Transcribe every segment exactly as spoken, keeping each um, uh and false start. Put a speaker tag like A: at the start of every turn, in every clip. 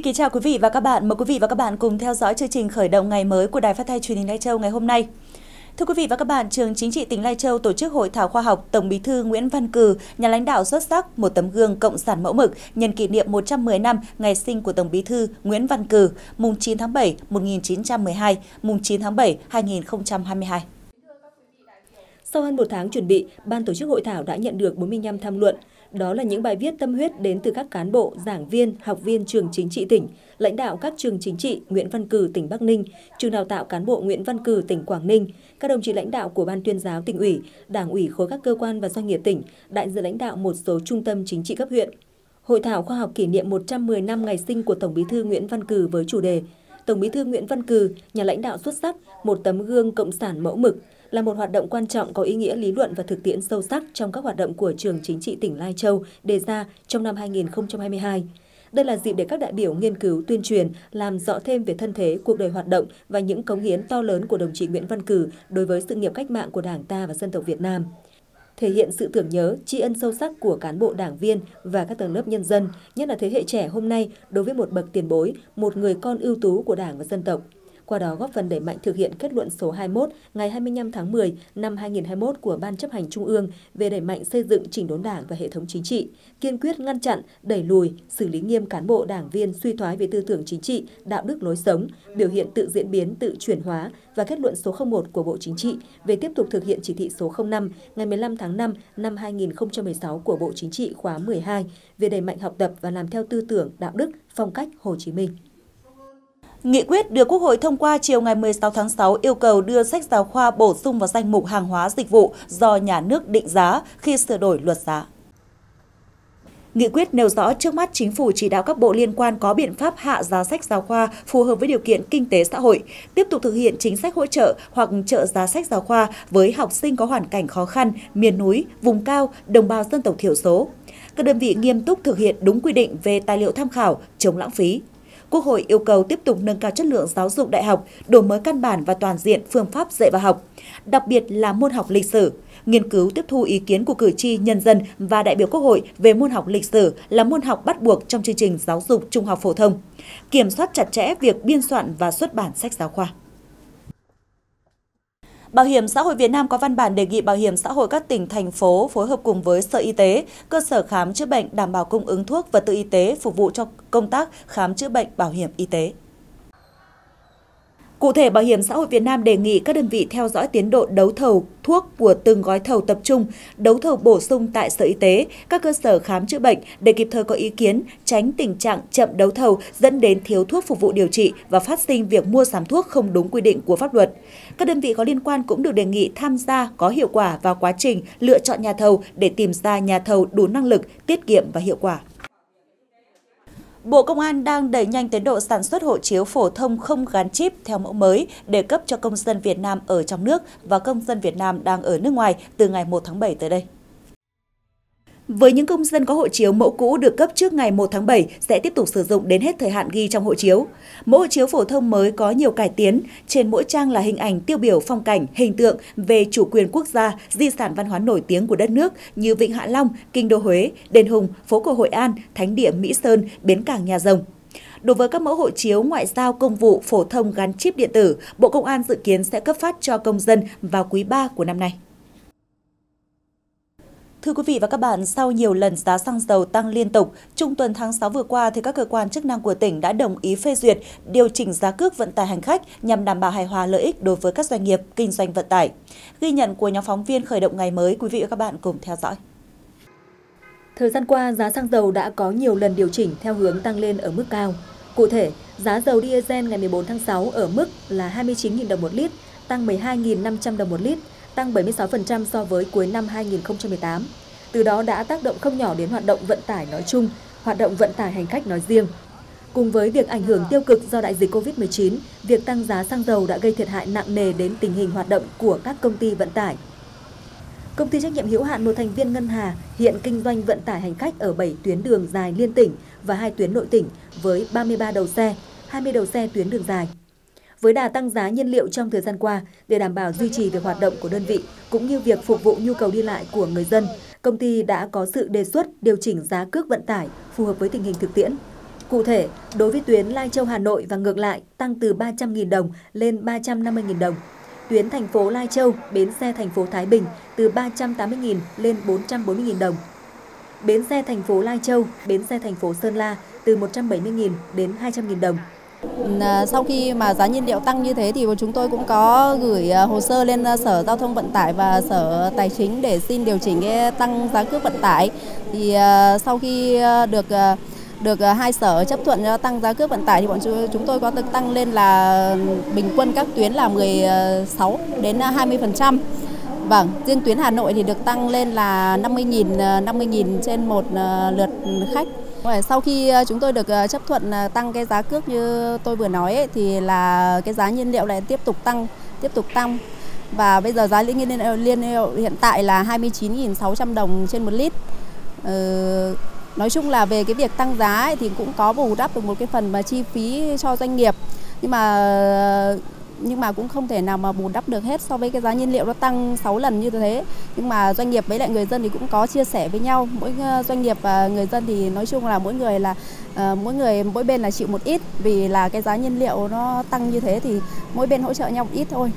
A: Xin kính chào quý vị và các bạn. Mời quý vị và các bạn cùng theo dõi chương trình khởi động ngày mới của Đài Phát thanh Truyền hình Lai Châu ngày hôm nay. Thưa quý vị và các bạn, Trường Chính trị tỉnh Lai Châu tổ chức hội thảo khoa học Tổng Bí thư Nguyễn Văn Cừ, nhà lãnh đạo xuất sắc, một tấm gương cộng sản mẫu mực, nhân kỷ niệm một trăm mười năm ngày sinh của Tổng Bí thư Nguyễn Văn Cừ, mùng chín tháng bảy năm một nghìn chín trăm mười hai, mùng chín tháng bảy năm hai nghìn không trăm hai mươi hai.
B: Sau hơn một tháng chuẩn bị, ban tổ chức hội thảo đã nhận được bốn mươi lăm tham luận. Đó là những bài viết tâm huyết đến từ các cán bộ, giảng viên, học viên trường chính trị tỉnh, lãnh đạo các trường chính trị Nguyễn Văn Cừ tỉnh Bắc Ninh, trường đào tạo cán bộ Nguyễn Văn Cừ tỉnh Quảng Ninh, các đồng chí lãnh đạo của Ban tuyên giáo tỉnh ủy, Đảng ủy khối các cơ quan và doanh nghiệp tỉnh, đại diện lãnh đạo một số trung tâm chính trị cấp huyện. Hội thảo khoa học kỷ niệm một trăm mười năm ngày sinh của Tổng Bí thư Nguyễn Văn Cừ với chủ đề Tổng Bí thư Nguyễn Văn Cừ, nhà lãnh đạo xuất sắc, một tấm gương cộng sản mẫu mực, là một hoạt động quan trọng có ý nghĩa lý luận và thực tiễn sâu sắc trong các hoạt động của Trường Chính trị tỉnh Lai Châu đề ra trong năm hai nghìn không trăm hai mươi hai. Đây là dịp để các đại biểu nghiên cứu, tuyên truyền, làm rõ thêm về thân thế, cuộc đời hoạt động và những cống hiến to lớn của đồng chí Nguyễn Văn Cừ đối với sự nghiệp cách mạng của Đảng ta và dân tộc Việt Nam. Thể hiện sự tưởng nhớ, tri ân sâu sắc của cán bộ đảng viên và các tầng lớp nhân dân, nhất là thế hệ trẻ hôm nay đối với một bậc tiền bối, một người con ưu tú của Đảng và dân tộc. Qua đó góp phần đẩy mạnh thực hiện kết luận số hai mươi mốt ngày hai mươi lăm tháng mười năm hai nghìn không trăm hai mươi mốt của Ban chấp hành Trung ương về đẩy mạnh xây dựng chỉnh đốn Đảng và hệ thống chính trị, kiên quyết ngăn chặn, đẩy lùi, xử lý nghiêm cán bộ đảng viên suy thoái về tư tưởng chính trị, đạo đức lối sống, biểu hiện tự diễn biến, tự chuyển hóa và kết luận số không một của Bộ Chính trị về tiếp tục thực hiện chỉ thị số không năm ngày mười lăm tháng năm năm hai nghìn không trăm mười sáu của Bộ Chính trị khóa mười hai về đẩy mạnh học tập và làm theo tư tưởng, đạo đức, phong cách Hồ Chí Minh.
A: Nghị quyết được Quốc hội thông qua chiều ngày mười sáu tháng sáu yêu cầu đưa sách giáo khoa bổ sung vào danh mục hàng hóa dịch vụ do nhà nước định giá khi sửa đổi luật giá. Nghị quyết nêu rõ trước mắt Chính phủ chỉ đạo các bộ liên quan có biện pháp hạ giá sách giáo khoa phù hợp với điều kiện kinh tế xã hội, tiếp tục thực hiện chính sách hỗ trợ hoặc trợ giá sách giáo khoa với học sinh có hoàn cảnh khó khăn, miền núi, vùng cao, đồng bào dân tộc thiểu số. Các đơn vị nghiêm túc thực hiện đúng quy định về tài liệu tham khảo, chống lãng phí. Quốc hội yêu cầu tiếp tục nâng cao chất lượng giáo dục đại học, đổi mới căn bản và toàn diện phương pháp dạy và học, đặc biệt là môn học lịch sử, nghiên cứu tiếp thu ý kiến của cử tri, nhân dân và đại biểu Quốc hội về môn học lịch sử là môn học bắt buộc trong chương trình giáo dục trung học phổ thông, kiểm soát chặt chẽ việc biên soạn và xuất bản sách giáo khoa. Bảo hiểm xã hội Việt Nam có văn bản đề nghị Bảo hiểm xã hội các tỉnh, thành phố phối hợp cùng với Sở Y tế, cơ sở khám chữa bệnh đảm bảo cung ứng thuốc, vật tư y tế phục vụ cho công tác khám chữa bệnh bảo hiểm y tế. Cụ thể, Bảo hiểm xã hội Việt Nam đề nghị các đơn vị theo dõi tiến độ đấu thầu thuốc của từng gói thầu tập trung, đấu thầu bổ sung tại Sở Y tế, các cơ sở khám chữa bệnh để kịp thời có ý kiến, tránh tình trạng chậm đấu thầu dẫn đến thiếu thuốc phục vụ điều trị và phát sinh việc mua sắm thuốc không đúng quy định của pháp luật. Các đơn vị có liên quan cũng được đề nghị tham gia có hiệu quả vào quá trình lựa chọn nhà thầu để tìm ra nhà thầu đủ năng lực, tiết kiệm và hiệu quả. Bộ Công an đang đẩy nhanh tiến độ sản xuất hộ chiếu phổ thông không gắn chip theo mẫu mới để cấp cho công dân Việt Nam ở trong nước và công dân Việt Nam đang ở nước ngoài từ ngày một tháng bảy tới đây. Với những công dân có hộ chiếu mẫu cũ được cấp trước ngày một tháng bảy sẽ tiếp tục sử dụng đến hết thời hạn ghi trong hộ chiếu. Mẫu hộ chiếu phổ thông mới có nhiều cải tiến, trên mỗi trang là hình ảnh tiêu biểu phong cảnh, hình tượng về chủ quyền quốc gia, di sản văn hóa nổi tiếng của đất nước như Vịnh Hạ Long, Kinh đô Huế, Đền Hùng, phố cổ Hội An, Thánh địa Mỹ Sơn, bến cảng Nhà Rồng. Đối với các mẫu hộ chiếu ngoại giao công vụ phổ thông gắn chip điện tử, Bộ Công an dự kiến sẽ cấp phát cho công dân vào quý ba của năm nay. Thưa quý vị và các bạn, sau nhiều lần giá xăng dầu tăng liên tục, trung tuần tháng sáu vừa qua thì các cơ quan chức năng của tỉnh đã đồng ý phê duyệt điều chỉnh giá cước vận tải hành khách nhằm đảm bảo hài hòa lợi ích đối với các doanh nghiệp kinh doanh vận tải. Ghi nhận của nhóm phóng viên khởi động ngày mới, quý vị và các bạn cùng theo dõi.
B: Thời gian qua, giá xăng dầu đã có nhiều lần điều chỉnh theo hướng tăng lên ở mức cao. Cụ thể, giá dầu diesel ngày mười bốn tháng sáu ở mức là hai mươi chín nghìn đồng một lít, tăng mười hai nghìn năm trăm đồng một lít, tăng bảy mươi sáu phần trăm so với cuối năm hai nghìn không trăm mười tám. Từ đó đã tác động không nhỏ đến hoạt động vận tải nói chung, hoạt động vận tải hành khách nói riêng. Cùng với việc ảnh hưởng tiêu cực do đại dịch Covid mười chín, việc tăng giá xăng dầu đã gây thiệt hại nặng nề đến tình hình hoạt động của các công ty vận tải. Công ty trách nhiệm hữu hạn một thành viên Ngân Hà hiện kinh doanh vận tải hành khách ở bảy tuyến đường dài liên tỉnh và hai tuyến nội tỉnh với ba mươi ba đầu xe, hai mươi đầu xe tuyến đường dài. Với đà tăng giá nhiên liệu trong thời gian qua, để đảm bảo duy trì việc hoạt động của đơn vị cũng như việc phục vụ nhu cầu đi lại của người dân, công ty đã có sự đề xuất điều chỉnh giá cước vận tải phù hợp với tình hình thực tiễn. Cụ thể, đối với tuyến Lai Châu Hà Nội và ngược lại tăng từ ba trăm nghìn đồng lên ba trăm năm mươi nghìn đồng. Tuyến thành phố Lai Châu, bến xe thành phố Thái Bình từ ba trăm tám mươi nghìn lên bốn trăm bốn mươi nghìn đồng. Bến xe thành phố Lai Châu, bến xe thành phố Sơn La từ một trăm bảy mươi nghìn đến hai trăm nghìn đồng.
C: Sau khi mà giá nhiên liệu tăng như thế thì chúng tôi cũng có gửi hồ sơ lên Sở Giao thông Vận tải và Sở Tài chính để xin điều chỉnh tăng giá cước vận tải. Thì sau khi được được hai sở chấp thuận tăng giá cước vận tải thì bọn chúng tôi có được tăng lên là bình quân các tuyến là mười sáu đến hai mươi phần trăm. Vâng, riêng tuyến Hà Nội thì được tăng lên là năm mươi nghìn, năm mươi nghìn trên một lượt khách. Sau khi chúng tôi được chấp thuận tăng cái giá cước như tôi vừa nói ấy, thì là cái giá nhiên liệu lại tiếp tục tăng, tiếp tục tăng. Và bây giờ giá nhiên liệu hiện tại là hai mươi chín nghìn sáu trăm đồng trên một lít. Ờ, nói chung là về cái việc tăng giá ấy, thì cũng có bù đắp được một cái phần mà chi phí cho doanh nghiệp. Nhưng mà nhưng mà cũng không thể nào mà bù đắp được hết so với cái giá nhiên liệu nó tăng sáu lần như thế. Nhưng mà doanh nghiệp với lại người dân thì cũng có chia sẻ với nhau. Mỗi doanh nghiệp và người dân thì nói chung là mỗi người là uh, mỗi người mỗi bên là chịu một ít, vì là cái giá nhiên liệu nó tăng như thế thì mỗi bên hỗ trợ nhau một ít thôi.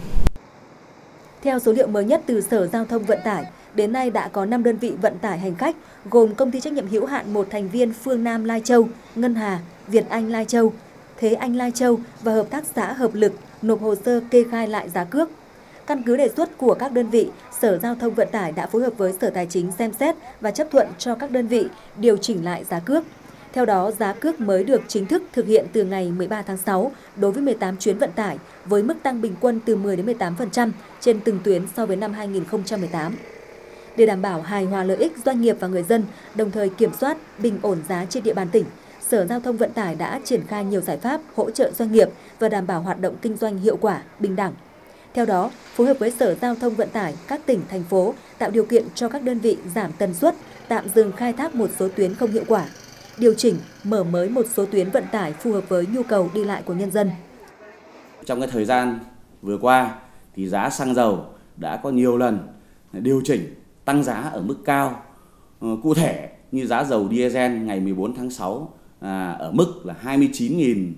B: Theo số liệu mới nhất từ Sở Giao thông Vận tải, đến nay đã có năm đơn vị vận tải hành khách gồm Công ty trách nhiệm hữu hạn một thành viên Phương Nam Lai Châu, Ngân Hà, Việt Anh Lai Châu, Thế Anh Lai Châu và Hợp tác xã Hợp Lực nộp hồ sơ kê khai lại giá cước. Căn cứ đề xuất của các đơn vị, Sở Giao thông Vận tải đã phối hợp với Sở Tài chính xem xét và chấp thuận cho các đơn vị điều chỉnh lại giá cước. Theo đó, giá cước mới được chính thức thực hiện từ ngày mười ba tháng sáu đối với mười tám chuyến vận tải với mức tăng bình quân từ mười đến mười tám phần trăm trên từng tuyến so với năm hai nghìn không trăm mười tám. Để đảm bảo hài hòa lợi ích doanh nghiệp và người dân, đồng thời kiểm soát bình ổn giá trên địa bàn tỉnh, Sở Giao thông Vận tải đã triển khai nhiều giải pháp hỗ trợ doanh nghiệp và đảm bảo hoạt động kinh doanh hiệu quả, bình đẳng. Theo đó, phối hợp với Sở Giao thông Vận tải các tỉnh, thành phố tạo điều kiện cho các đơn vị giảm tần suất, tạm dừng khai thác một số tuyến không hiệu quả, điều chỉnh, mở mới một số tuyến vận tải phù hợp với nhu cầu đi lại của nhân dân.
D: Trong cái thời gian vừa qua thì giá xăng dầu đã có nhiều lần điều chỉnh tăng giá ở mức cao. Cụ thể như giá dầu diesel ngày mười bốn tháng sáu à, ở mức là hai mươi chín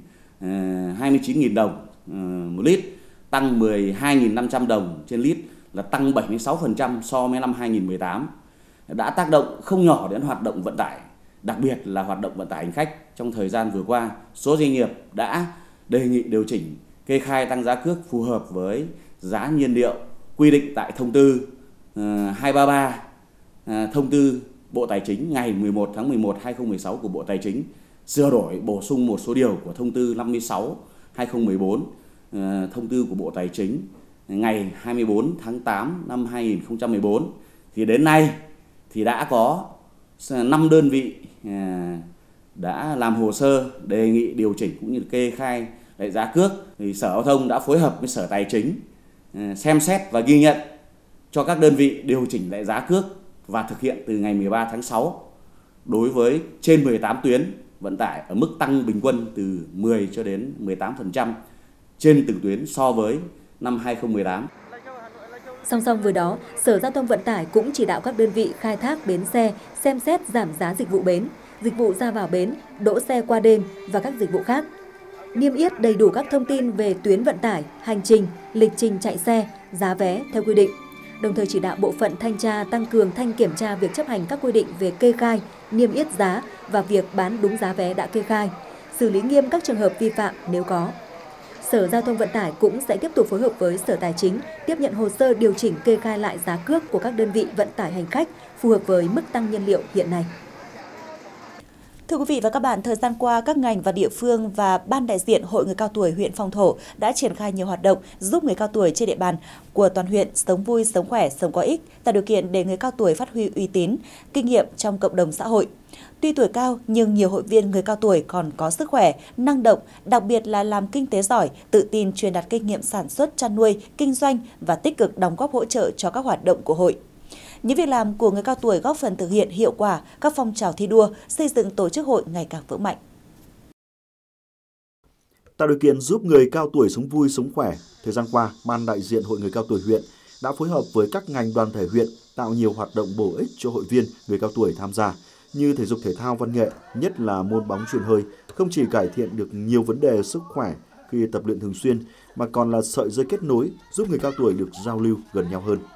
D: nghìn đồng à, một lít, tăng mười hai nghìn năm trăm đồng trên lít, là tăng bảy mươi sáu phần trăm so với năm hai nghìn không trăm mười tám. Đã tác động không nhỏ đến hoạt động vận tải, đặc biệt là hoạt động vận tải hành khách. Trong thời gian vừa qua, số doanh nghiệp đã đề nghị điều chỉnh kê khai tăng giá cước phù hợp với giá nhiên liệu quy định tại thông tư uh, hai ba ba, uh, thông tư Bộ Tài chính ngày mười một tháng mười một năm hai nghìn không trăm mười sáu của Bộ Tài chính, sửa đổi bổ sung một số điều của thông tư năm mươi sáu trên hai nghìn không trăm mười bốn, uh, thông tư của Bộ Tài chính ngày hai mươi bốn tháng tám năm hai nghìn không trăm mười bốn. Thì đến nay thì đã có năm đơn vị uh, đã làm hồ sơ đề nghị điều chỉnh cũng như kê khai lại giá cước. Thì Sở Giao thông đã phối hợp với Sở Tài chính uh, xem xét và ghi nhận cho các đơn vị điều chỉnh lại giá cước và thực hiện từ ngày mười ba tháng sáu đối với trên mười tám tuyến vận tải ở mức tăng bình quân từ mười cho đến mười tám phần trăm trên từng tuyến so với năm hai nghìn không trăm mười tám.
B: Song song với đó, Sở Giao thông Vận tải cũng chỉ đạo các đơn vị khai thác bến xe xem xét giảm giá dịch vụ bến, dịch vụ ra vào bến, đỗ xe qua đêm và các dịch vụ khác. Niêm yết đầy đủ các thông tin về tuyến vận tải, hành trình, lịch trình chạy xe, giá vé theo quy định. Đồng thời chỉ đạo bộ phận thanh tra tăng cường thanh kiểm tra việc chấp hành các quy định về kê khai, niêm yết giá và việc bán đúng giá vé đã kê khai, xử lý nghiêm các trường hợp vi phạm nếu có. Sở Giao thông Vận tải cũng sẽ tiếp tục phối hợp với Sở Tài chính tiếp nhận hồ sơ điều chỉnh kê khai lại giá cước của các đơn vị vận tải hành khách phù hợp với mức tăng nhiên liệu hiện nay.
A: Thưa quý vị và các bạn, thời gian qua, các ngành và địa phương và ban đại diện Hội Người Cao Tuổi huyện Phong Thổ đã triển khai nhiều hoạt động giúp người cao tuổi trên địa bàn của toàn huyện sống vui, sống khỏe, sống có ích, tạo điều kiện để người cao tuổi phát huy uy tín, kinh nghiệm trong cộng đồng xã hội. Tuy tuổi cao nhưng nhiều hội viên người cao tuổi còn có sức khỏe, năng động, đặc biệt là làm kinh tế giỏi, tự tin truyền đạt kinh nghiệm sản xuất, chăn nuôi, kinh doanh và tích cực đóng góp hỗ trợ cho các hoạt động của hội. Những việc làm của người cao tuổi góp phần thực hiện hiệu quả các phong trào thi đua, xây dựng tổ chức hội ngày càng vững mạnh.
E: Tạo điều kiện giúp người cao tuổi sống vui, sống khỏe, thời gian qua, Ban đại diện Hội Người Cao Tuổi huyện đã phối hợp với các ngành đoàn thể huyện tạo nhiều hoạt động bổ ích cho hội viên người cao tuổi tham gia như thể dục thể thao văn nghệ, nhất là môn bóng chuyền hơi, không chỉ cải thiện được nhiều vấn đề sức khỏe khi tập luyện thường xuyên, mà còn là sợi dây kết nối giúp người cao tuổi được giao lưu gần nhau hơn.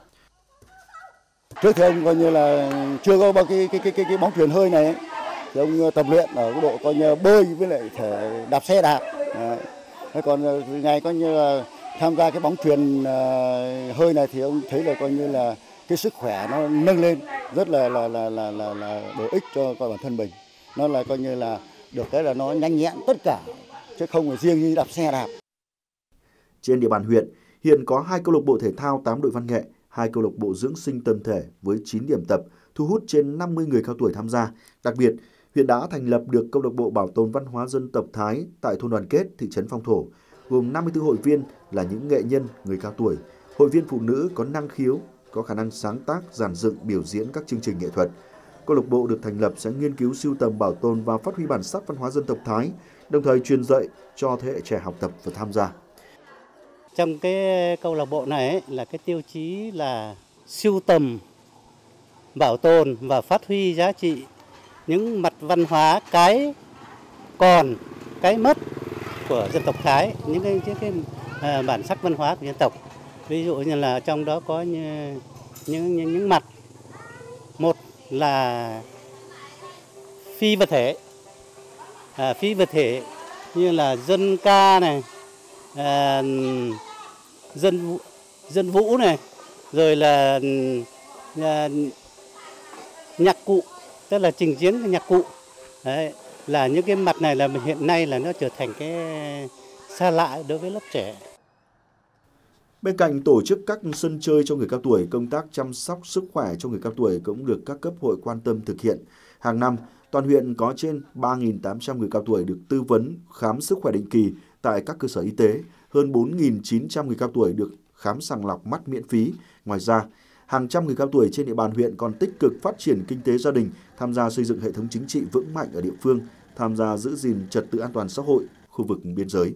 F: Trước thì ông coi như là chưa có bao cái cái cái cái, cái bóng chuyền hơi này, thì ông tập luyện ở cái độ coi như bơi với lại thể đạp xe đạp. Đấy. Còn ngày coi như là tham gia cái bóng chuyền hơi này thì ông thấy là coi như là cái sức khỏe nó nâng lên rất là là là là là, là bổ ích cho coi bản thân mình. Nó là coi như là được cái là nó nhanh nhẹn tất cả, chứ không phải riêng như đạp xe đạp.
E: Trên địa bàn huyện hiện có hai câu lạc bộ thể thao, tám đội văn nghệ, hai câu lạc bộ dưỡng sinh tâm thể với chín điểm tập, thu hút trên năm mươi người cao tuổi tham gia. Đặc biệt, huyện đã thành lập được câu lạc bộ bảo tồn văn hóa dân tộc Thái tại thôn Đoàn Kết, thị trấn Phong Thổ, gồm năm mươi tư hội viên là những nghệ nhân người cao tuổi, hội viên phụ nữ có năng khiếu, có khả năng sáng tác, dàn dựng, biểu diễn các chương trình nghệ thuật. Câu lạc bộ được thành lập sẽ nghiên cứu, sưu tầm, bảo tồn và phát huy bản sắc văn hóa dân tộc Thái, đồng thời truyền dạy cho thế hệ trẻ học tập và tham gia.
G: Trong cái câu lạc bộ này ấy, là cái tiêu chí là sưu tầm, bảo tồn và phát huy giá trị những mặt văn hóa cái còn, cái mất của dân tộc Thái, những cái, những cái à, bản sắc văn hóa của dân tộc. Ví dụ như là trong đó có như, những, những những mặt, một là phi vật thể, à, phi vật thể như là dân ca này, à, dân dân vũ này, rồi là à, nhạc cụ, tức là trình diễn nhạc cụ. Đấy, là những cái mặt này là hiện nay là nó trở thành cái xa lạ đối với lớp trẻ.
E: Bên cạnh tổ chức các sân chơi cho người cao tuổi, công tác chăm sóc sức khỏe cho người cao tuổi cũng được các cấp hội quan tâm thực hiện. Hàng năm, toàn huyện có trên ba nghìn tám trăm người cao tuổi được tư vấn khám sức khỏe định kỳ tại các cơ sở y tế, hơn bốn nghìn chín trăm người cao tuổi được khám sàng lọc mắt miễn phí. Ngoài ra, hàng trăm người cao tuổi trên địa bàn huyện còn tích cực phát triển kinh tế gia đình, tham gia xây dựng hệ thống chính trị vững mạnh ở địa phương, tham gia giữ gìn trật tự an toàn xã hội, khu vực biên giới.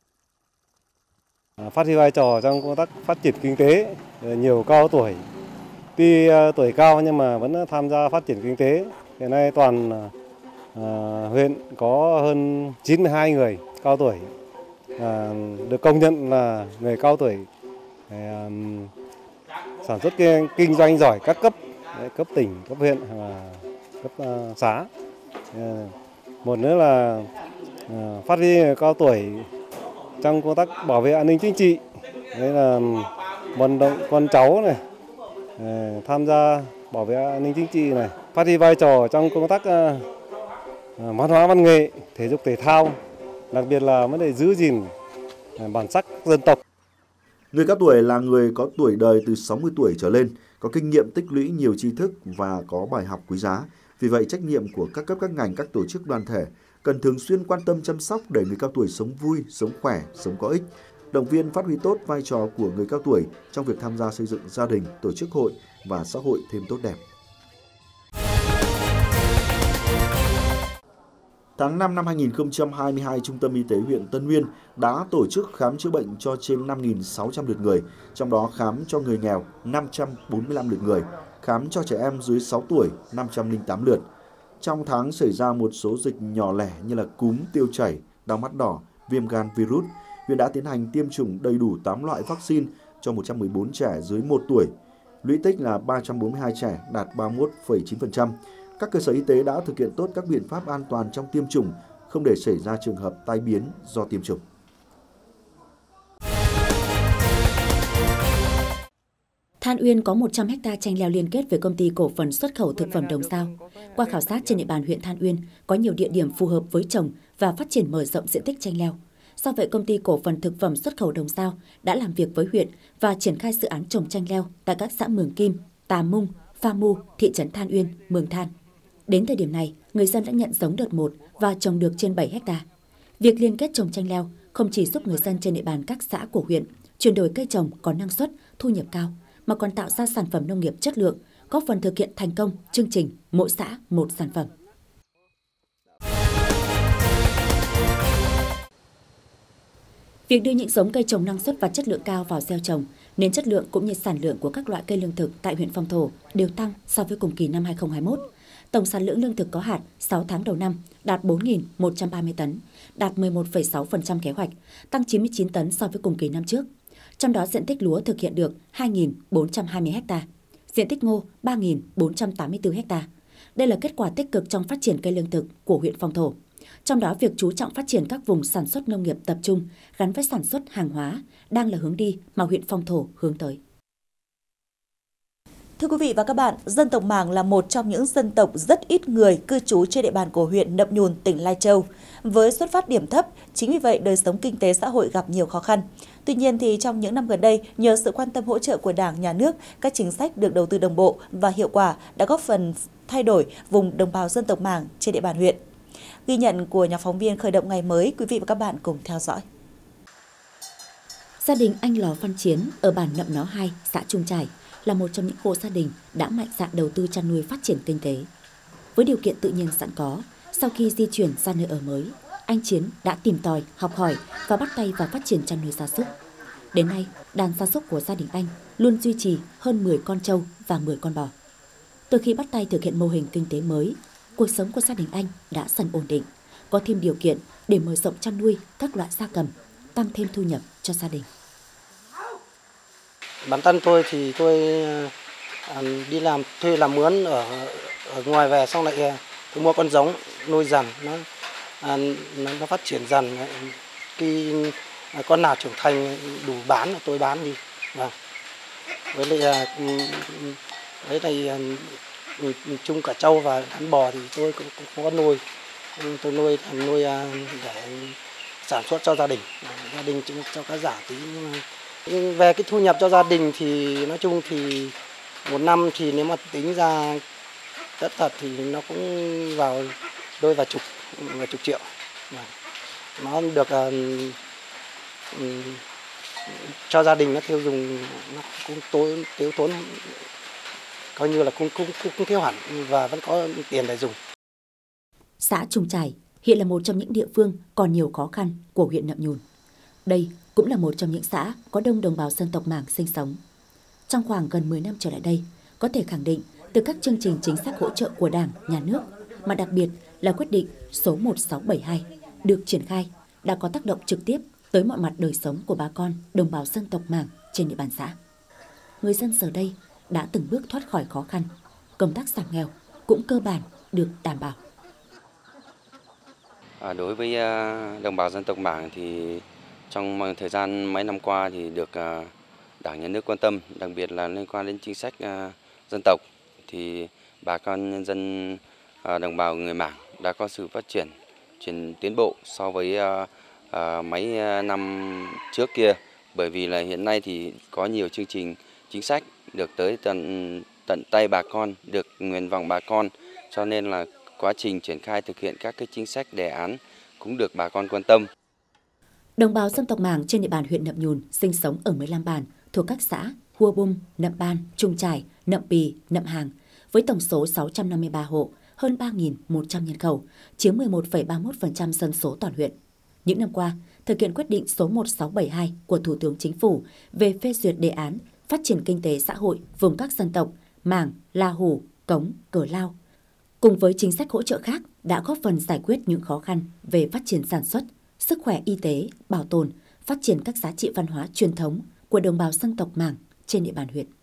H: Phát huy vai trò trong công tác phát triển kinh tế, nhiều cao tuổi, tuy tuổi cao nhưng mà vẫn tham gia phát triển kinh tế. Hiện nay toàn à, huyện có hơn chín mươi hai người cao tuổi à, được công nhận là người cao tuổi à, sản xuất kinh doanh giỏi các cấp, cấp tỉnh, cấp huyện và cấp à, xã. À, một nữa là à, phát huy cao tuổi trong công tác bảo vệ an ninh chính trị, đấy là vận động con cháu này tham gia bảo vệ an ninh chính trị này, phát huy vai trò trong công tác văn hóa văn nghệ, thể dục thể thao, đặc biệt là vấn đề giữ gìn bản sắc dân tộc.
E: Người cao tuổi là người có tuổi đời từ sáu mươi tuổi trở lên, có kinh nghiệm tích lũy nhiều tri thức và có bài học quý giá. Vì vậy, trách nhiệm của các cấp các ngành, các tổ chức đoàn thể cần thường xuyên quan tâm chăm sóc để người cao tuổi sống vui, sống khỏe, sống có ích, động viên phát huy tốt vai trò của người cao tuổi trong việc tham gia xây dựng gia đình, tổ chức hội và xã hội thêm tốt đẹp. Tháng năm năm hai nghìn không trăm hai mươi hai, Trung tâm Y tế huyện Tân Uyên đã tổ chức khám chữa bệnh cho trên năm nghìn sáu trăm lượt người, trong đó khám cho người nghèo năm trăm bốn mươi lăm lượt người, khám cho trẻ em dưới sáu tuổi năm trăm lẻ tám lượt. Trong tháng xảy ra một số dịch nhỏ lẻ như là cúm, tiêu chảy, đau mắt đỏ, viêm gan virus, huyện đã tiến hành tiêm chủng đầy đủ tám loại vaccine cho một trăm mười bốn trẻ dưới một tuổi. Lũy tích là ba trăm bốn mươi hai trẻ, đạt ba mươi mốt phẩy chín phần trăm. Các cơ sở y tế đã thực hiện tốt các biện pháp an toàn trong tiêm chủng, không để xảy ra trường hợp tai biến do tiêm chủng.
I: Than Uyên có một trăm ha chanh leo liên kết với công ty cổ phần xuất khẩu thực phẩm Đồng Sao. Qua khảo sát trên địa bàn huyện Than Uyên có nhiều địa điểm phù hợp với trồng và phát triển mở rộng diện tích chanh leo. Do vậy, công ty cổ phần thực phẩm xuất khẩu Đồng Sao đã làm việc với huyện và triển khai dự án trồng chanh leo tại các xã Mường Kim, Tà Mung, Pha Mu, thị trấn Than Uyên, Mường Than. Đến thời điểm này, người dân đã nhận giống đợt một và trồng được trên bảy ha. Việc liên kết trồng chanh leo không chỉ giúp người dân trên địa bàn các xã của huyện chuyển đổi cây trồng có năng suất, thu nhập cao, mà còn tạo ra sản phẩm nông nghiệp chất lượng, góp phần thực hiện thành công chương trình mỗi xã một sản phẩm. Việc đưa những giống cây trồng năng suất và chất lượng cao vào gieo trồng nên chất lượng cũng như sản lượng của các loại cây lương thực tại huyện Phong Thổ đều tăng so với cùng kỳ năm hai nghìn không trăm hai mươi mốt. Tổng sản lượng lương thực có hạt sáu tháng đầu năm đạt bốn nghìn một trăm ba mươi tấn, đạt mười một phẩy sáu phần trăm kế hoạch, tăng chín mươi chín tấn so với cùng kỳ năm trước. Trong đó diện tích lúa thực hiện được hai nghìn bốn trăm hai mươi ha, diện tích ngô ba nghìn bốn trăm tám mươi tư ha. Đây là kết quả tích cực trong phát triển cây lương thực của huyện Phong Thổ. Trong đó, việc chú trọng phát triển các vùng sản xuất nông nghiệp tập trung gắn với sản xuất hàng hóa đang là hướng đi mà huyện Phong Thổ hướng tới.
A: Thưa quý vị và các bạn, dân tộc Mảng là một trong những dân tộc rất ít người cư trú trên địa bàn của huyện Nậm Nhùn, tỉnh Lai Châu. Với xuất phát điểm thấp, chính vì vậy đời sống kinh tế xã hội gặp nhiều khó khăn. Tuy nhiên thì trong những năm gần đây, nhờ sự quan tâm hỗ trợ của Đảng, Nhà nước, các chính sách được đầu tư đồng bộ và hiệu quả đã góp phần thay đổi vùng đồng bào dân tộc Mảng trên địa bàn huyện. Ghi nhận của nhóm phóng viên Khởi động ngày mới, quý vị và các bạn cùng theo dõi.
I: Gia đình anh Lò Văn Chiến ở bản Nậm Nó hai, xã Trung Trải là một trong những hộ gia đình đã mạnh dạn đầu tư chăn nuôi phát triển kinh tế. Với điều kiện tự nhiên sẵn có, sau khi di chuyển ra nơi ở mới, anh Chiến đã tìm tòi, học hỏi và bắt tay vào phát triển chăn nuôi gia súc. Đến nay, đàn gia súc của gia đình anh luôn duy trì hơn mười con trâu và mười con bò. Từ khi bắt tay thực hiện mô hình kinh tế mới, cuộc sống của gia đình anh đã dần ổn định, có thêm điều kiện để mở rộng chăn nuôi các loại gia cầm, tăng thêm thu nhập cho gia đình.
J: Bản thân tôi thì tôi đi làm thuê làm mướn ở ở ngoài về, xong lại tôi mua con giống nuôi dần, nó nó, nó phát triển dần. Khi con nào trưởng thành đủ bán là tôi bán đi. Vâng. Với lại với lại chung cả trâu và đàn bò thì tôi cũng, cũng có nuôi. Tôi nuôi nuôi để sản xuất cho gia đình, gia đình cho các giả tí. Về cái thu nhập cho gia đình thì nói chung thì một năm thì nếu mà tính ra tất thật thì nó cũng vào đôi vài chục, vài chục triệu. Nó được uh, cho gia đình nó tiêu dùng, nó cũng tốn tiêu tốn coi như là cũng cũng cũng thiếu hẳn và vẫn có tiền để dùng.
I: Xã Trung Trải hiện là một trong những địa phương còn nhiều khó khăn của huyện Nậm Nhùn. Đây cũng là một trong những xã có đông đồng bào dân tộc Mảng sinh sống. Trong khoảng gần mười năm trở lại đây, có thể khẳng định từ các chương trình chính sách hỗ trợ của Đảng, Nhà nước, mà đặc biệt là quyết định số một sáu bảy hai được triển khai đã có tác động trực tiếp tới mọi mặt đời sống của bà con đồng bào dân tộc Mảng trên địa bàn xã. Người dân giờ đây đã từng bước thoát khỏi khó khăn, công tác giảm nghèo cũng cơ bản được đảm bảo.
K: À, đối với uh, đồng bào dân tộc Mảng thì trong thời gian mấy năm qua thì được uh, Đảng, Nhà nước quan tâm, đặc biệt là liên quan đến chính sách uh, dân tộc, thì bà con nhân dân uh, đồng bào người Mảng đã có sự phát triển, chuyển tiến bộ so với uh, uh, mấy năm trước kia, bởi vì là hiện nay thì có nhiều chương trình chính sách được tới tận tận tay bà con, được nguyện vọng bà con, cho nên là quá trình triển khai thực hiện các cái chính sách đề án cũng được bà con quan tâm.
I: Đồng bào dân tộc Mảng trên địa bàn huyện Nậm Nhùn sinh sống ở mười lăm bản thuộc các xã Hua Bum, Nậm Ban, Trung Trải, Nậm Pì, Nậm Hàng với tổng số sáu trăm năm mươi ba hộ, hơn ba nghìn một trăm nhân khẩu, chiếm mười một phẩy ba mươi mốt phần trăm dân số toàn huyện. Những năm qua, thực hiện quyết định số một sáu bảy hai của Thủ tướng Chính phủ về phê duyệt đề án phát triển kinh tế xã hội vùng các dân tộc Mảng, La Hủ, Cống, Cờ Lao, cùng với chính sách hỗ trợ khác đã góp phần giải quyết những khó khăn về phát triển sản xuất, sức khỏe y tế, bảo tồn, phát triển các giá trị văn hóa truyền thống của đồng bào dân tộc Mảng trên địa bàn huyện.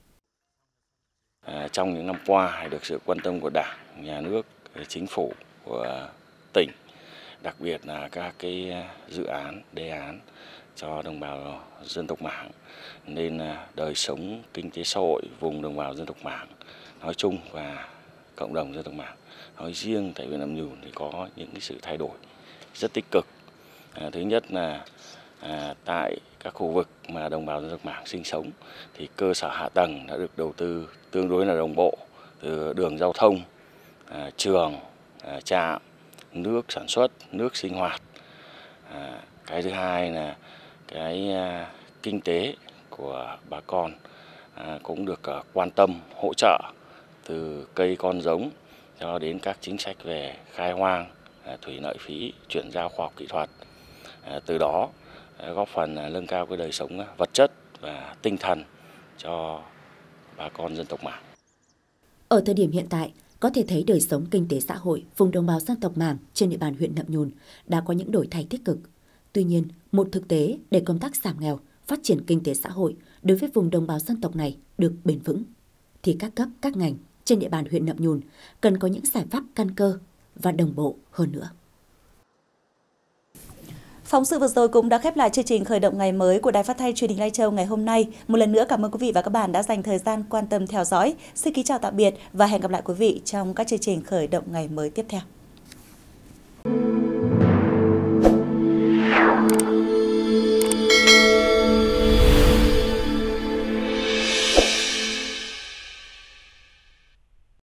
L: À, trong những năm qua được sự quan tâm của Đảng, Nhà nước, Chính phủ, của tỉnh, đặc biệt là các cái dự án, đề án cho đồng bào dân tộc Mảng, nên đời sống kinh tế xã hội vùng đồng bào dân tộc Mảng nói chung và cộng đồng dân tộc Mảng nói riêng tại huyện Nậm Nhùn thì có những cái sự thay đổi rất tích cực. À, thứ nhất là à, tại các khu vực mà đồng bào dân tộc Mảng sinh sống thì cơ sở hạ tầng đã được đầu tư tương đối là đồng bộ, từ đường giao thông, à, trường, à, trạm, nước sản xuất, nước sinh hoạt. À, cái thứ hai là cái à, kinh tế của bà con à, cũng được à, quan tâm hỗ trợ từ cây con giống cho đến các chính sách về khai hoang, à, thủy lợi phí, chuyển giao khoa học kỹ thuật. À, từ đó à, góp phần à, nâng cao cái đời sống à, vật chất và tinh thần cho bà con dân tộc Mảng.
I: Ở thời điểm hiện tại, có thể thấy đời sống kinh tế xã hội vùng đồng bào dân tộc Mảng trên địa bàn huyện Nậm Nhùn đã có những đổi thay tích cực. Tuy nhiên, một thực tế để công tác giảm nghèo, phát triển kinh tế xã hội đối với vùng đồng bào dân tộc này được bền vững, thì các cấp, các ngành trên địa bàn huyện Nậm Nhùn cần có những giải pháp căn cơ và đồng bộ hơn nữa.
A: Phóng sự vừa rồi cũng đã khép lại chương trình khởi động ngày mới của Đài Phát thanh Truyền hình Lai Châu ngày hôm nay. Một lần nữa cảm ơn quý vị và các bạn đã dành thời gian quan tâm theo dõi. Xin kính chào tạm biệt và hẹn gặp lại quý vị trong các chương trình khởi động ngày mới tiếp theo.